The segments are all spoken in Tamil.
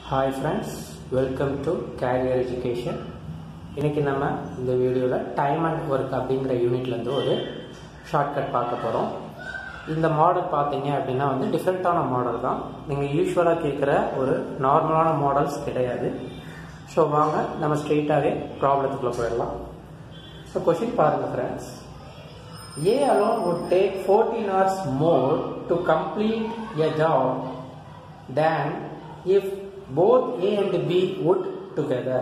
Hi friends, welcome to Career Education. இன்னைக்கு நம்ம இந்த வீடியோல டைம் அண்ட் ஒர்க் அப்படிங்கிற யூனிட்ல இருந்து ஒரு ஷார்ட்கட் பார்க்க போறோம். இந்த மாடல் பாத்தீங்க அப்படின்னா டிஃபரெண்டான மாடல் தான். நீங்க யூசுவலா கேக்குற ஒரு நார்மலான மாடல்ஸ் கிடையாது. சோ வாங்க நம்ம ஸ்ட்ரைட்டாவே ப்ராப்ளத்துக்குள்ள போயிடலாம். சோ क्वेश्चन பாருங்க friends. A alone would take 14 hours more to complete a job than if both A and B would together.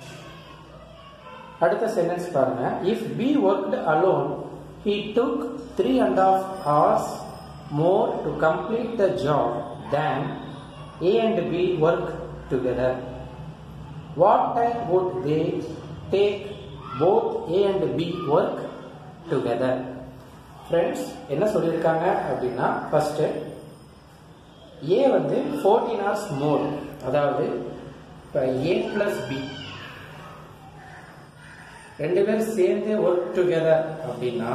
அடுத்த சென்டென்ஸ் பாருங்க. If B worked alone, he took 3.5 hours more to complete the job than A and B work together. What time would they take both A and B work together? Friends, என்ன சொல்லியிருக்காங்க அப்படின்னா ஃபர்ஸ்ட் A 14 hours more, அதாவது A plus B ரெண்டு பேரும் சேர்ந்து ஒர்க் டுகெதர் அப்படின்னா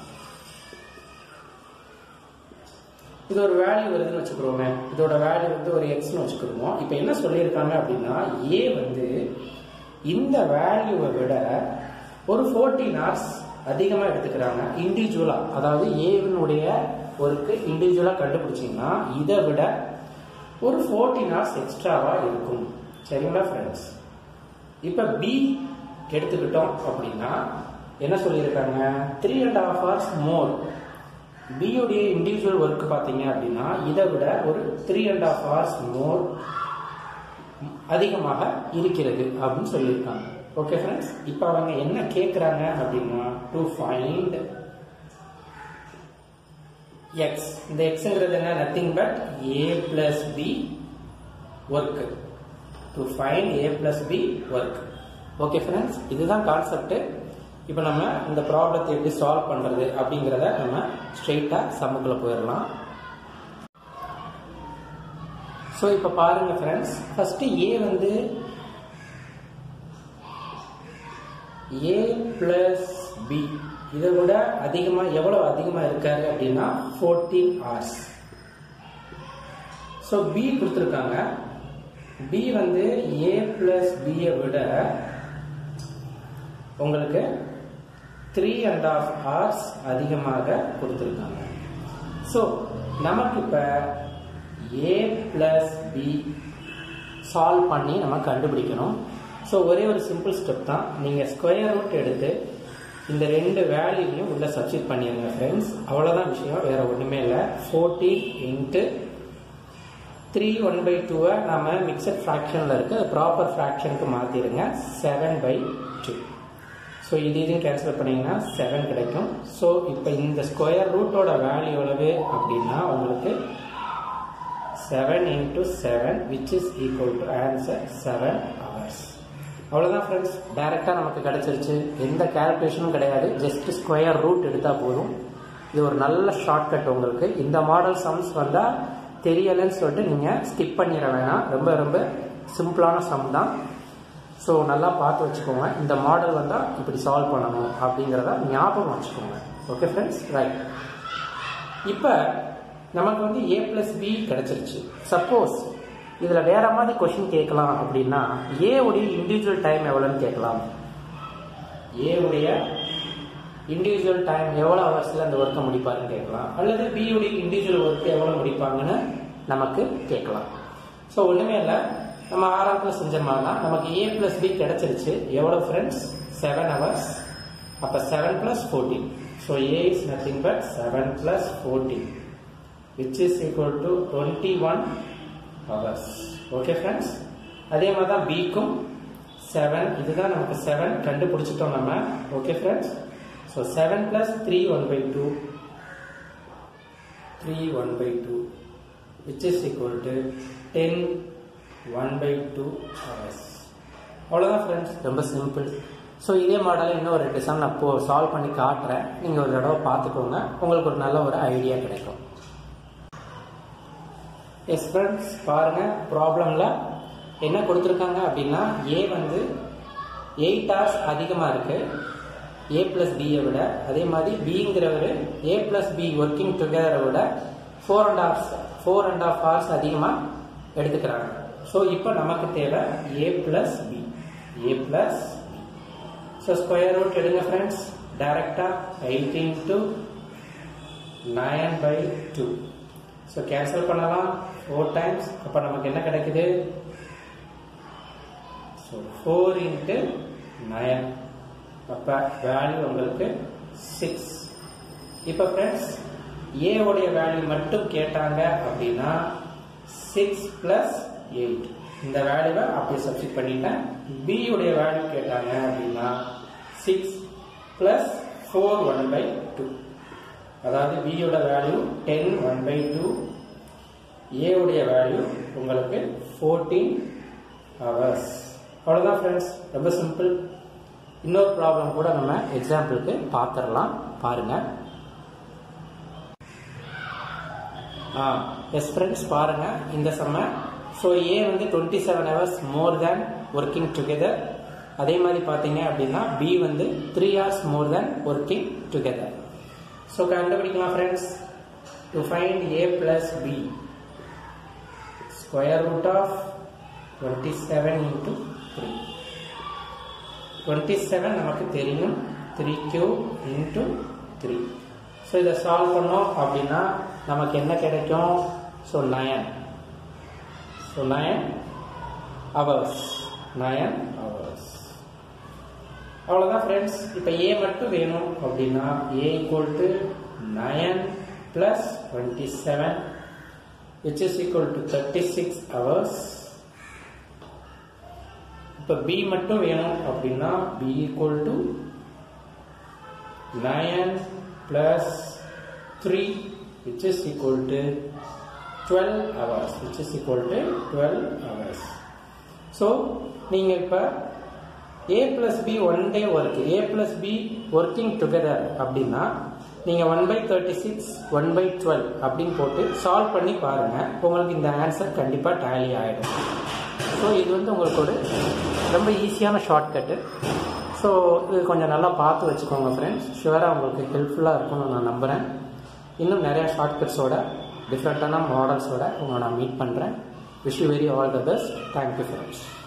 இது ஒரு வேல்யூ வருதுன்னு வச்சுக்கிறோமே. இதோட வேல்யூ ஒரு எக்ஸ்னு வச்சுக்கிறோம். இப்போ என்ன சொல்லியிருக்காங்க அப்படின்னா A இந்த வேல்யூவை விட ஒரு 14 hours அதிகமா எடுத்துக்கிறாங்க இண்டிவிஜுவலா. அதாவது ஏவினுடைய ஒர்க்கு இண்டிவிஜுவலா கண்டுபிடிச்சீங்கன்னா இதை விட ஒரு 14 hours எக்ஸ்ட்ராவா இருக்கும். சரிங்களா ஃப்ரெண்ட்ஸ்? இப்ப பி எடுத்துக்கிட்டோம் அப்படின்னா என்ன சொல்லியிருக்காங்க, 3.5 hours மோர். பி உடைய இண்டிவிஜுவல் ஒர்க் பாத்தீங்க அப்படின்னா இதை விட ஒரு 3.5 hours மோர் அதிகமாக இருக்கிறது அப்படின்னு சொல்லியிருக்காங்க. ஓகே ஃப்ரெண்ட்ஸ், இப்போ அவங்க என்ன கேட்குறாங்க அப்படின்னா டு ஃபைண்ட் எக்ஸ். இந்த எக்ஸ்ங்கிறது என்ன, nothing but A plus B work. To find A plus B work. Okay friends, இதுதான் கான்செப்ட். இப்போ நம்ம இந்த ப்ராப்ளத்தை எப்படி சால்வ் பண்றது அப்படிங்கிறத நம்ம ஸ்ட்ரெயிட்டா சம்முக்குள்ள போயிடலாம். ஸோ இப்போ பாருங்க friends, first A A plus B இதை விட அதிகமா எவ்வளவு அதிகமா இருக்காரு அப்படின்னா 14 hours. ஸோ B கொடுத்துருக்காங்க. B A plus B விட உங்களுக்கு 3.5 hours அதிகமாக கொடுத்துருக்காங்க. ஸோ நமக்கு இப்ப A plus B சால்வ் பண்ணி நம்ம கண்டுபிடிக்கணும். ஸோ ஒரே ஒரு சிம்பிள் ஸ்டெப் தான். நீங்கள் ஸ்கொயர் ரூட் எடுத்து இந்த ரெண்டு வேல்யூவையும் உள்ள சப்ஸ்டிட் பண்ணிடுங்க ஃப்ரெண்ட்ஸ். அவ்வளோதான் விஷயம், வேற ஒன்றுமே இல்லை. 14 இன்ட்டு 3 1/2 நம்ம மிக்சட் ஃப்ராக்ஷனில் இருக்கு, அது ப்ராப்பர் ஃப்ராக்ஷனுக்கு மாற்றிடுங்க. 7/2. ஸோ இதையும் கேன்சல் பண்ணிங்கன்னா 7 கிடைக்கும். ஸோ இப்போ இந்த ஸ்கொயர் ரூட்டோட வேல்யூ எவ்வளவு அப்படின்னா உங்களுக்கு 7 into 7 which is equal to answer 7 hours. அவ்வளவுதான் ஃப்ரெண்ட்ஸ், டைரக்டா நமக்கு கிடைச்சிருச்சு. எந்த கால்குலேஷனும் கிடையாது, ஜஸ்ட் ஸ்கொயர் ரூட் எடுத்தா போதும். இது ஒரு நல்ல ஷார்ட்கட் உங்களுக்கு. இந்த மாடல் சம்ஸ் வந்தா தெரியலன்னு சொல்லிட்டு நீங்க ஸ்கிப் பண்ணிட வேணாம். ரொம்ப ரொம்ப சிம்பிளான சம் தான். ஸோ நல்லா பார்த்து வச்சுக்கோங்க. இந்த மாடல் வந்தா இப்படி சால்வ் பண்ணணும் அப்படிங்கிறத ஞாபகம் வச்சுக்கோங்க. Okay friends, right. இப்போ நமக்கு A plus B கிடைச்சிருச்சு. சப்போஸ் இதுல வேற மாதிரி கொஸ்டின் கேட்கலாம் அப்படின்னா A உடைய இண்டிவிஜுவல் டைம் எவ்வளவுன்னு கேட்கலாம். A உடைய இண்டிவிஜுவல் டைம் எவ்வளவு ஹவர்ஸ்ல அந்த ஒர்க்கை முடிப்பாருன்னு கேட்கலாம். அல்லது B உடைய இண்டிவிஜுவல் ஒர்க் எவ்வளவு முடிப்பாங்கன்னு நமக்கு கேட்கலாம். ஸோ ஒண்ணுமே இல்லை, நம்ம ஆரம்பத்துல செஞ்ச மாதிரி தான் நமக்கு A plus B கிடைச்சிருச்சு. எவ்வளவு ஃப்ரெண்ட்ஸ், 7 hours. அப்ப 7 plus 14. So A is nothing but 7 plus 14 which is equal to 21 hours. Okay friends, அதே மாதிரி தான் பிக்கும் 7. இதுதான் நமக்கு 7 கண்டுபிடிச்சிட்டோம் நம்ம. Okay friends, so 7 plus 3 1/2 which is equal to 10 1/2 hours. அவ்வளோதான் ஃப்ரெண்ட்ஸ், ரொம்ப சிம்பிள். ஸோ இதே மாடல் இன்னும் 2 சம் நான் இப்போ சால்வ் பண்ணி காட்டுறேன். நீங்கள் ஒரு தடவை பார்த்துக்கோங்க, உங்களுக்கு ஒரு நல்ல ஒரு ஐடியா கிடைக்கும். எஸ் ஃப்ரெண்ட்ஸ், பாருங்க ப்ராப்ளம்ல என்ன கொடுத்துருக்காங்க அப்படின்னா A 8 hours அதிகமாக இருக்கு A plus B விட. அதே மாதிரி Bங்கிறவர் A plus B ஒர்க்கிங் டுகெதரை விட 4.5 hours அதிகமாக எடுத்துக்கிறாங்க. ஸோ இப்போ நமக்கு தேவை a plus b. a plus b. So square root எடுங்க ஃப்ரெண்ட்ஸ். டைரக்டாக 8 into 9/2. ஸோ கேன்சல் பண்ணலாம் 4 times. அப்போ நமக்கு என்ன கிடைக்குது? So 4 into 9. அப்போ வேல்யூ உங்களுக்கு 6. இப்போ ஃப்ரெண்ட்ஸ் a உடைய வேல்யூ மட்டும் கேட்டாங்க அப்படின்னா 6 plus 8. இந்த வேல்யூவை அப்படியே சப்ஸ்டிட் பண்ணிட்டேன். b உடைய வேல்யூ கேட்டாங்க அப்படின்னா 6 plus 4 1/2. அதாவது b உடைய வேல்யூ 10 1/2. a உடைய வேல்யூ உங்களுக்கு 14 hours. அவ்வளவுதான் ஃப்ரெண்ட்ஸ், ரொம்ப சிம்பிள். இன்னொரு ப்ராப்ளம் கூட நம்ம எக்ஸாம்பிளுக்கு பார்த்துடலாம், பாருங்க. எஸ் ஃப்ரெண்ட்ஸ், பாருங்க இந்த சம்ம. ஸோ ஏ வந்து 27 hours more than working together. அதே மாதிரி பார்த்தீங்க அப்படின்னா பி வந்து 3 hours more than working together. So கண்டுபிடிக்கலாம் friends. To find A plus B, square root of 27 into 3. 27 நமக்கு தெரியும், 3 into 3. ஸோ இதை சால்வ் பண்ணோம் அப்படின்னா நமக்கு என்ன கிடைக்கும்? ஸோ 9. So 9 hours. 9 hours. அவ்வளோதான் ஃப்ரெண்ட்ஸ். இப்போ ஏ மட்டும் வேணும் அப்படின்னா A equal to 9 plus 27 which is equal to 36 hours. இப்போ b மட்டும் வேணும் அப்படின்னா b equal to 9 plus 3 which is equal to 12 hours. which is equal to 12 hours. So நீங்க இப்ப a plus b one day work, a plus b working together அப்படின்னா நீங்க 1/36 1/12 அப்படின்னு போட்டு சால்வ் பண்ணி பாருங்க. உங்களுக்கு இந்த ஆன்சர் கண்டிப்பா டேலி ஆயிடும். ஸோ இது வந்து உங்களுக்கு ஒரு ரொம்ப ஈஸியான ஷார்ட்கட்டு. ஸோ இது கொஞ்சம் நல்லா பார்த்து வச்சுக்கோங்க ஃப்ரெண்ட்ஸ். ஷுவராக உங்களுக்கு ஹெல்ப்ஃபுல்லாக இருக்கும்னு நான் நம்புகிறேன். இன்னும் நிறையா ஷார்ட்கட்ஸோட டிஃப்ரெண்ட்டான மாடல்ஸோட உங்களை நான் மீட் பண்ணுறேன். Wish you very all the best. Thank you friends.